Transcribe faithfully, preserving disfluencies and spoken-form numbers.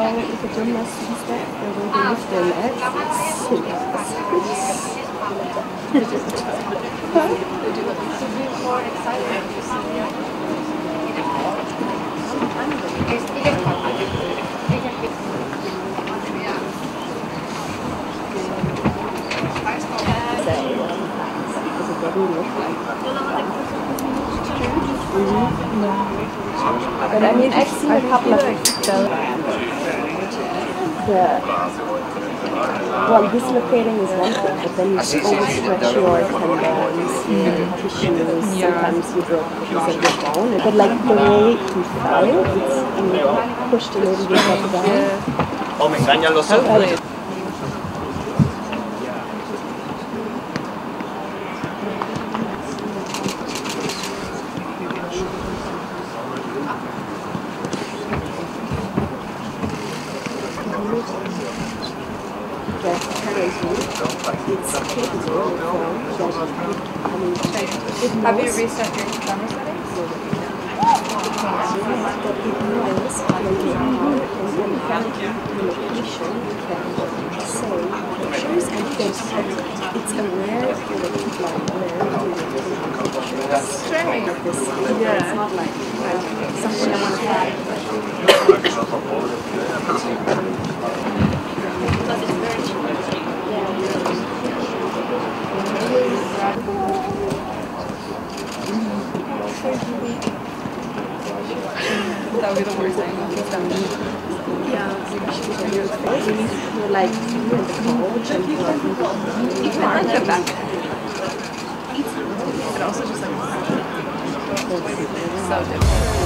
if a gymnast sees that, they're going to lift their legs. They do look to be more excited to see you. But I mean, I've seen a couple of the, well, dislocating is one thing, but then you overstretch your tendons, tissues, sometimes you broke a piece of the bone. But like the way he fell, it's you pushed a little bit up down. Oh, me engañan los ojos. Have you reset your camera settings? It's aware of the people Streaming. Yeah. It's not like something I want to try. But it's very challenging. That would be the worst thing. Yeah. We're like, you're in the cold and you're I like the back. It also just like so different.